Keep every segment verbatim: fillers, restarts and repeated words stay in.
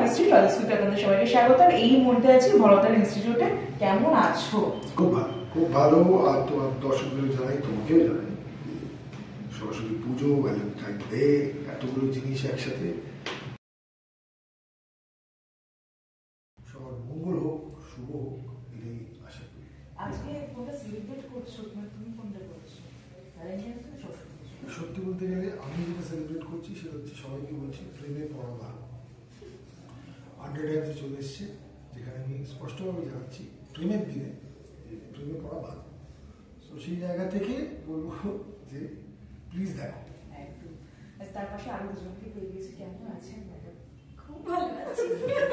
Institute ইনস্টিটিউটে আপনাদের সবাইকে স্বাগত। এই মুহূর্তে আছি বড়তাল ইনস্টিটিউটে। কেমন আছো? খুব ভালো, খুব ভালো। আর তোমার দর্শকদের জানাই, তোমাকেও জানাই, সরস্বতী পুজো, ভ্যালেন্টাইন ডে, এতগুলো জিনিস একসাথে, সবার মঙ্গল হোক, শুভ হোক, এটাই আশা করি। আজকে কোনটা সেলিব্রেট করছো? তুমি কোনটা করছো? সত্যি বলতে গেলে আমি যেটা সেলিব্রেট করছি সেটা হচ্ছে, সবাইকে বলছি প্রেমে পড়া ভালো। আন্ডার টাইমসে চলে এসছে, যেখানে আমি স্পষ্টভাবে জানাচ্ছি প্রেমের দিনে প্রেমে পড়া ভালো। তো সেই জায়গা থেকে বলবো যে প্লিজ দেখো। একদম। তার পাশে আরো দুজনকে পেয়ে গেছি। কেমন আছেন ম্যাডাম? খুব ভালো আছি।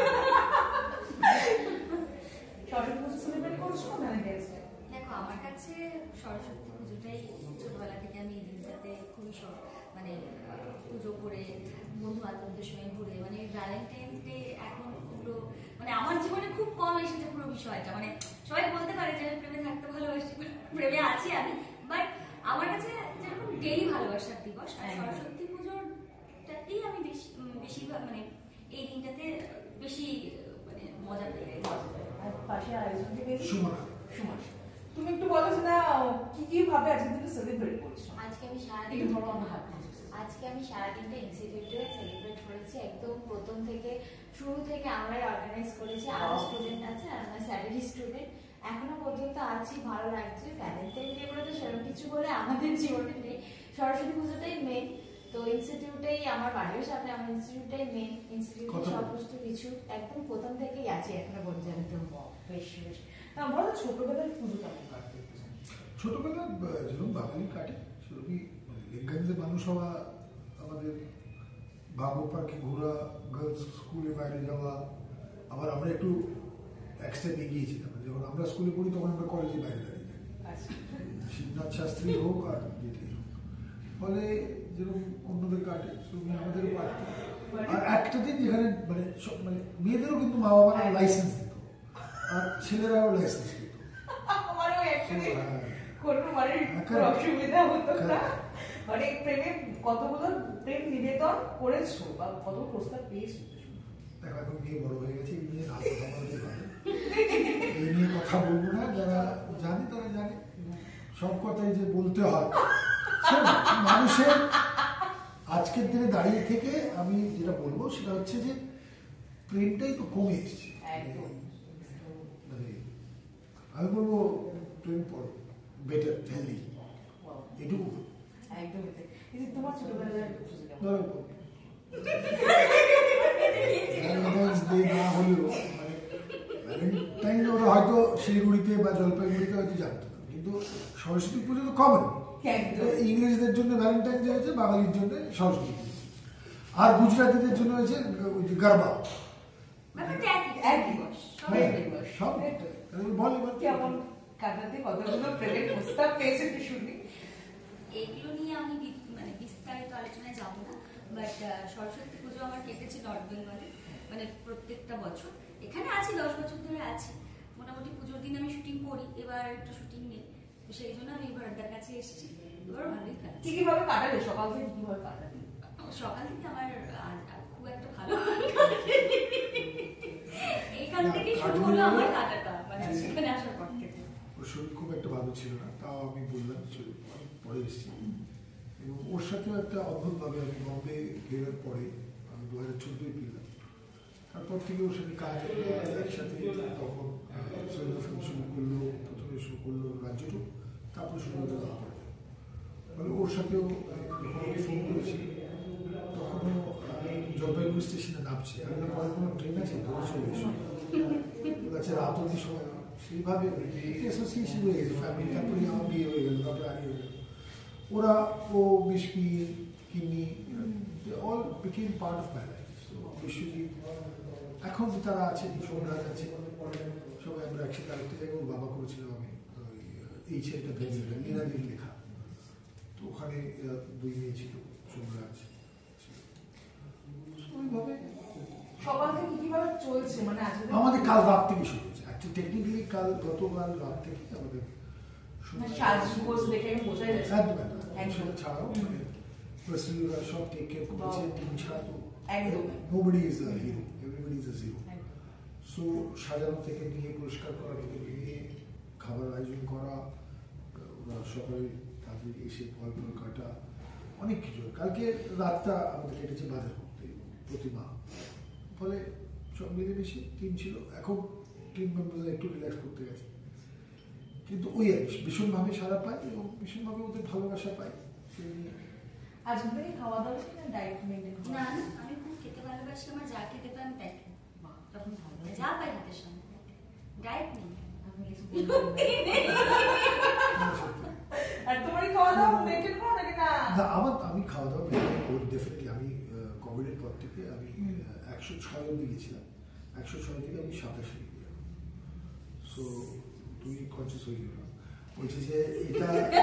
সরস্বতী পুজো সেলিব্রেট করছো না? দেখো, আমার কাছে সরস্বতী পুজোটাই ছোটবেলা থেকে আমি এই দিনটাতে খুবই মানে পুজো করে বন্ধু বান্ধবদের সঙ্গে ঘুরে, মানে ভ্যালেন্টাইন্স ডে এখন পুরো মানে আমার জীবনে খুব কম এসেছে পুরো বিষয়টা। মানে সবাই বলতে পারে যে আমি প্রেমে থাকতে ভালোবাসি, প্রেমে আছি আমি, বাট আমার কাছে যেরকম ডেইলি ভালোবাসার দিবস, সরস্বতী পুজোরটাতেই আমি বেশি বেশিরভাগ মানে এই দিনটাতে বেশি মানে মজা পেয়ে। আর পাশে আরেকজনকে পেয়েছি, সুমনা। সুমনা, তুমি একটু বলো না কি কি ভাবে আজকে দিনটা সেলিব্রেট করছো? আজকে আমি সারাদিন বড় আমার হাত আজকে আমি সারাদিনটা ইনস্টিটিউটে সেলিব্রেট করেছি। একদম প্রথম থেকে শুরু থেকে আমরাই অর্গানাইজ করেছি। আরো স্টুডেন্ট আছে, আর আমরা স্যালারি স্টুডেন্ট এখনো পর্যন্ত আছি, ভালো লাগছে। ভ্যালেন্টাইন ডে বলে তো সেরকম কিছু বলে আমাদের জীবনে নেই, সরস্বতী পুজোটাই মেন। তো ইনস্টিটিউটেই আমার বাড়ির সাথে আমার ইনস্টিটিউটটাই মেন, ইনস্টিটিউটের সমস্ত কিছু একদম প্রথম থেকেই আছে এখনো পর্যন্ত। বেশ বেশ। বলো ছোটবেলায় পুজো কেমন কাটতে? ছোটবেলা যেরকম বাঙালি কাটে সেরকমই, লিঙ্গানজে মানুষ হওয়া, আমাদের বাবু পার্কে ঘোরা, গার্লস স্কুলে বাইরে যাওয়া, আবার আমরা একটু এক স্টেপ এগিয়েছিলাম। যখন আমরা স্কুলে পড়ি তখন আমরা কলেজে বাইরে দাঁড়িয়ে থাকি, শিবনাথ শাস্ত্রী হোক আর যেটাই হোক। ফলে যেরকম অন্যদের কাটে সেরকম আমাদেরও কাটতে। আর একটা দিন যেখানে মানে সব মানে মেয়েদেরও কিন্তু মা বাবারা লাইসেন্স দিত, আর ছেলেরাও লাইসেন্স দিত। আমারও অ্যাকচুয়ালি কোনো মানে অসুবিধা হতো না। মানে প্রেমে কতগুলো প্রেম নিবেদন করেছো বা কত প্রস্তাব পেয়েছো? দেখো, এখন মেয়ে বড় হয়ে গেছে, এই নিয়ে কথা বলতে পারে, এই নিয়ে কথা বলবো না। যারা জানে তারা জানে, সব কথাই যে বলতে হয় মানুষের। আজকের দিনে দাঁড়িয়ে থেকে আমি যেটা বলবো সেটা হচ্ছে যে প্রেমটাই তো কমে এসছে। মানে আমি বলবো প্রেম পড়ো, বেটার, হেলদি, এটুকু। একদমই তাই। এই যে তোমার ছোটবেলায় ভ্যালেন্টাইন্স ডে না হলেও মানে ভ্যালেন্টাইন ওরা হয়তো শিলিগুড়িতে বা জলপাইগুড়িতে হয়তো জানতো, কিন্তু সরস্বতী পুজো তো কমন। ইংরেজদের জন্য ভ্যালেন্টাইন ডে হয়েছে, বাঙালির জন্য সরস্বতী পুজো, আর গুজরাটিদের জন্য হয়েছে গারবা। সব বল এবার কেমন কাটাতে কতগুলো প্রেমের প্রস্তাব পেয়েছে একটু শুনি। এগুলো নিয়ে আমি মানে বিস্তারিত আলোচনায় যাব না, বাট সরস্বতী পুজো আমার কেটেছে নর্থ বেঙ্গলে, মানে প্রত্যেকটা বছর। এখানে আছি, দশ বছর ধরে আছি মোটামুটি। পুজোর দিন আমি শুটিং করি, এবার একটু শুটিং নেই, তো সেই জন্য আমি এবার তার কাছে এসেছি। এবার ভালোই কাটছে। কি কিভাবে কাটালে? সকাল থেকে কিভাবে কাটালে? সকাল থেকে আমার খুব একটা ভালো এইখান থেকে শুরু হলো আমার কাটাটা, মানে সেখানে আসার পর থেকে। ওর শরীর খুব একটা ভালো ছিল না, তাও আমি বললাম পরে এসেছি। এবং ওর সাথেও একটা অদ্ভুতভাবে আমি বম্বে ফেরার পরে, আমি দু হাজার চোদ্দোয় ফিরলাম, তারপর থেকে ওর সাথে কাজ একসাথে। তখন সৈন্য ফিল্ম শুরু করলো, প্রথমে শুরু করলো রাজ্যটুক, তারপর শুরু হলো তারপরে। ফলে ওর সাথেও যখন আমি ফোন করেছি তখনও জলপাইগুড়ি স্টেশনে নামছে, আমি পরে কোনো ট্রেন আছে ধরে চলে এসো, আচ্ছা রাত অব্দি সময়। সেইভাবে অ্যাসোসিয়েশন হয়ে গেছে ফ্যামিলি। তারপরে আমার বিয়ে হয়ে গেল, তারপরে আগে হয়ে গেল। ওরা ও বিস্পি কিনি all become part of my life. Biswajit এখন তারা আছে, সোমরাজ আছে, সবাই আমরা একসাথে আরেকটা জায়গায়। ওর বাবা করেছিলাম আমি এই ছেলেটা ভেবেছিলাম লীনাদির লেখা, তো ওখানে দুই মেয়ে ছিল, সোমরাজ। ওইভাবে সকাল থেকে কিভাবে চলছে? মানে আমাদের কাল রাত থেকে শুরু হয়েছে, অ্যাকচুয়ালি টেকনিক্যালি কাল গতকাল রাত থেকে আমাদের সেটা ছাড়াও মানে পার্সোনালি সব টেক কেয়ার করেছে, টিম ছাড়া তো nobody is a hero, everybody is so সাজানো থেকে নিয়ে পরিষ্কার করা থেকে নিয়ে খাবার আয়োজন করা, ওরা সকালে তাদের এসে ফল ফল কাটা, অনেক কিছু। কালকে রাতটা আমাদের কেটেছে বাজার করতে প্রতিমা, ফলে সব মিলেমিশে টিম ছিল। এখন টিম মেম্বাররা একটু রিল্যাক্স করতে গেছে, কিন্তু ওই আর ভীষণভাবে সারা পায় এবং ভীষণভাবে ওদের ভালোবাসা পায়। সেই নিয়ে আজ থেকে খাওয়া দাওয়া কি না ডায়েট মেইনটেইন করা? না না, আমি খুব খেতে ভালোবাসি, আমার যা খেতে পাই আমি তাই খাই। তখন ভালো যা পাই হাতের সামনে ডায়েট নেই। আমি কিছু বলবো আর তোমার খাওয়া দাওয়া মেইনটেইন করো নাকি না? না, আমার আমি খাওয়া দাওয়া মেনটেন করি ডেফিনেটলি। আমি কোভিডের পর থেকে আমি একশো ছয় অব্দি গেছিলাম, একশো ছয় থেকে আমি সাতাশে গেলাম। সো তুই কনসিয়াস হয়ে গেল, বলছি যে এটা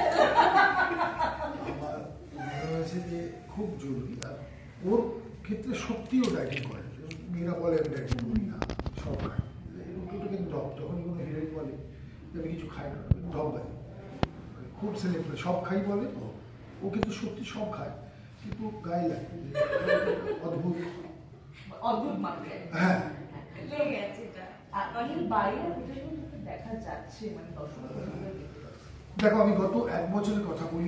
আমার মনে হয়েছে যে খুব জরুরি। আর ওর ক্ষেত্রে সত্যিও ডায়েটিং করে, মেয়েরা বলে আমি ডায়েটিং করি না, সব খাই। ওটা কিন্তু ঢপ, যখন কোনো হিরোইন বলে যে আমি কিছু খাই না, ঢপ বাজে, খুব সিলেক্ট করে সব খাই বলে। তো ও কিন্তু সত্যি সব খায়, কিন্তু গায়ে লাগে অদ্ভুত অদ্ভুত মাত্রে। হ্যাঁ, লেগে আছে এটা। আর অনেক বাইরে কিন্তু দেখা যাচ্ছে, মানে দর্শকরা দেখো আমি গত এক বছরের কথা বলি,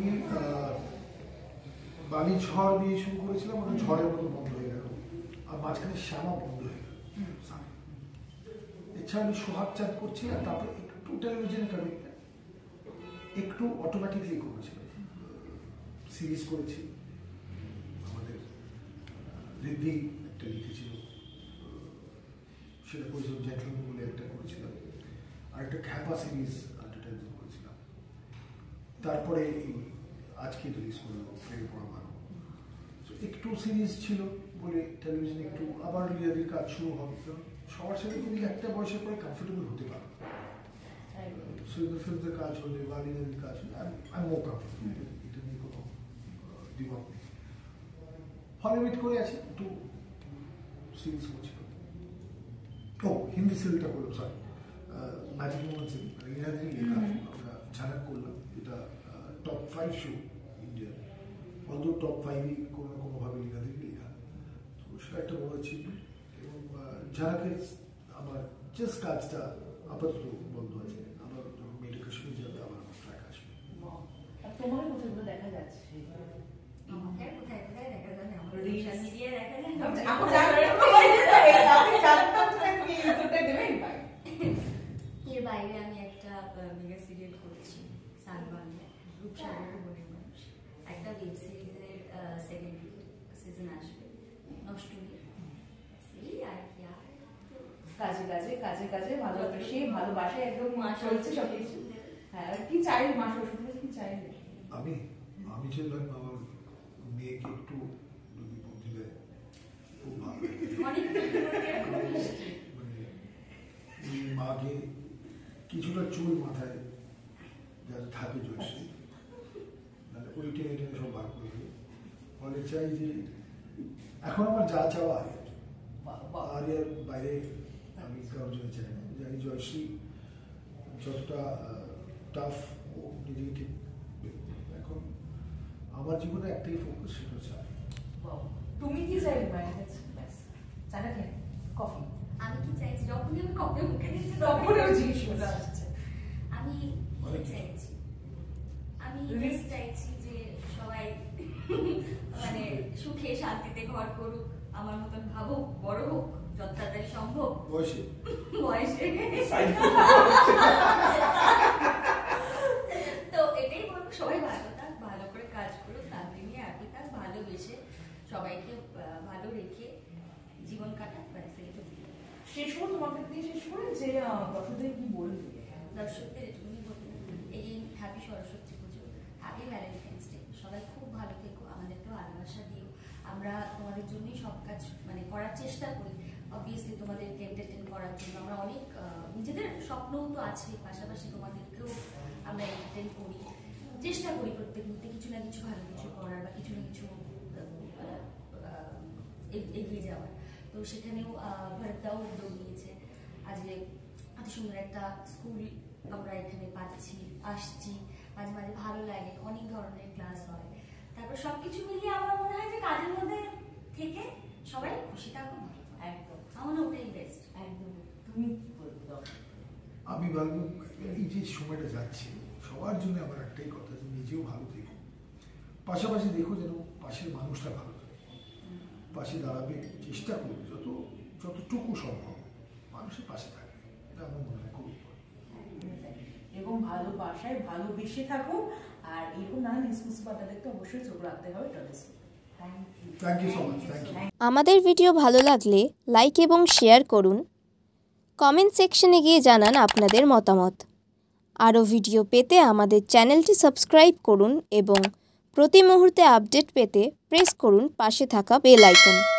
বালি ঝড় দিয়ে শুরু করেছিলাম, ওটা ঝড়ের মতো বন্ধ হয়ে গেল, আর মাঝখানে শ্যামা বন্ধ হয়ে গেল। এছাড়া আমি সোহাগ চাঁদ করছি, আর তারপরে একটু টেলিভিশনে কানেক্ট, একটু অটোমেটিকলি করেছিলাম। সিরিজ করেছি, আমাদের রিদ্ধি একটা লিখেছিল, সেটা করেছিলাম, জেন্টলম্যান বলে একটা করেছিলাম, আর একটা খ্যাপা সিরিজ অ্যাডভার্টাইজিং করেছিলাম। তারপরে আজকে রিলিজ করলো প্রেম পড়া মানো। একটু সিরিজ ছিল বলে টেলিভিশনে একটু আবার লিয়ারির কাজ শুরু হবে, কারণ সবার সাথে তুমি একটা বয়সের পরে কমফোর্টেবল হতে পারো। সৈয়দ ফিরোজের কাজ হলে বা লিয়ারির কাজ হলে আমি মৌকা, এটা নিয়ে কোনো দ্বিমত নেই। হলে ওয়েট করে আছে, একটু সিরিজ করছিল। ও হিন্দি সিরিজটা করলাম, সরি ম্যাজিক মোমেন্টস, মানে ইনাদিন লেখা, আমরা ঝানাক করলাম। এটা টপ ফাইভ শো ইন্ডিয়ার, অন্তত টপ ফাইভই কোনো না কোনোভাবে লিনাদিন লেখা। তো সেটা একটা বড় অ্যাচিভমেন্ট। এবং ঝানাকের আমার জাস্ট কাজটা আপাতত বন্ধ আছে, আবার যখন মেয়েটা কাশ্মীর যাবে আবার আমার ট্র্যাক আসবে। আর তোমার কোথায় দেখা যাচ্ছে? আমাকে কোথায় কোথায় দেখা যায় না, আমার সোশ্যাল মিডিয়ায় দেখা যায় না। এখন আপনি জানতাম যে তুমি ইনপুটটা দেবেন ভাই। এর বাইরে আমি একটা মেগা সিরিয়াল করেছি সানবাংলা, রূপসাগরের বোনের মানুষ, একটা ওয়েব সিরিজের সেকেন্ড সিজন আসবে, নষ্ট নিয়ে। এই আর কি, আর কাজে কাজে কাজে কাজে ভালোবাসে ভালোবাসে একদম চলছে সবকিছু। হ্যাঁ, কি চাই মা শ্বশুর কি চাইবে? আমি আমি চাইলাম আমার মেয়েকে একটু যদি বুদ্ধি দেয় খুব ভালো। অনেক খুব মিষ্টি। মানে এই মাকে কিছুটা চুল মাথায় যাতে থাকে জয়শ্রী, মানে ওই টেনে টেনে সব বার করে দেবে। ফলে চাই যে এখন আমার যা চাওয়া আরিয়ার জন্য, আরিয়ার বাইরে আমি কারোর জন্য চাই না। জানি জয়শ্রী যতটা টাফ ও নিজেকে ঠিক, এখন আমার জীবনে একটাই ফোকাস, সেটা হচ্ছে তুমি কি চাইবে মায়ের কাছে? ব্যাস চাটা খেয়ে কফি। আমি কি চাইছি, যখনই আমি কফি মুখে দিচ্ছি তখনও জিনিস চলে আসছে। আমি কি চাইছি, আমি just চাইছি যে সবাই মানে সুখে শান্তিতে ঘর করুক, আমার মতন ভাবুক, বড় হোক যত তাড়াতাড়ি সম্ভব বয়সে বয়সে। তো এটাই বলবো, সবাই ভালো থাক, ভালো করে কাজ করুক, তাকে নিয়ে আপনি থাক, ভালোবেসে সবাইকে ভালো রেখে জীবন কাটাক। শেষ করে তোমাকে দিয়ে শেষ করে যে দর্শকদের কি বলবে? দর্শকদের এটুকুনি বলবো, এই হ্যাপি সরস্বতী পুজো, হ্যাপি ভ্যালেন্টাইন্স ডে, সবাই খুব ভালো থেকো, আমাদেরকেও ভালোবাসা দিও। আমরা তোমাদের জন্যই সব কাজ মানে করার চেষ্টা করি, অবভিয়াসলি তোমাদেরকে এন্টারটেন করার জন্য। আমরা অনেক নিজেদের স্বপ্নও তো আছে, পাশাপাশি তোমাদেরকেও আমরা এন্টারটেন করি, চেষ্টা করি প্রত্যেক মুহূর্তে কিছু না কিছু ভালো কিছু করার বা কিছু না কিছু এগিয়ে যাওয়ার। তো সেখানেও ভারতদাও উদ্যোগ নিয়েছে, আজকে এত সুন্দর একটা স্কুল আমরা এখানে পাচ্ছি, আসছি, মাঝে মাঝে ভালো লাগে, অনেক ধরনের ক্লাস হয়। তারপর সবকিছু মিলিয়ে আমার মনে হয় যে কাজের মধ্যে থেকে সবাই খুশি থাকুক, একদম আমার ওটাই বেস্ট। একদম। তুমি আমি ভাববো এই যে সময়টা যাচ্ছে সবার জন্য আমার একটাই কথা যে নিজেও ভালো থেকো, পাশাপাশি দেখো যেন পাশের মানুষটা ভালো থাকে, পাশে দাঁড়াবে চেষ্টা করবে যত যতটুকু সম্ভব মানুষের পাশে থাকবে, এটা আমার মনে হয় খুব এবং ভালোবাসায় ভালোবেসে থাকো। আর এরকম নানান এক্সক্লুসিভ আড্ডা দেখতে অবশ্যই চোখ রাখতে হবে টলিস। Thank you thank you so much. Thank you. আমাদের ভিডিও ভালো লাগলে লাইক এবং শেয়ার করুন, কমেন্ট সেকশনে গিয়ে জানান আপনাদের মতামত। আরও ভিডিও পেতে আমাদের চ্যানেলটি সাবস্ক্রাইব করুন এবং প্রতি মুহূর্তে আপডেট পেতে প্রেস করুন পাশে থাকা বেল আইকন।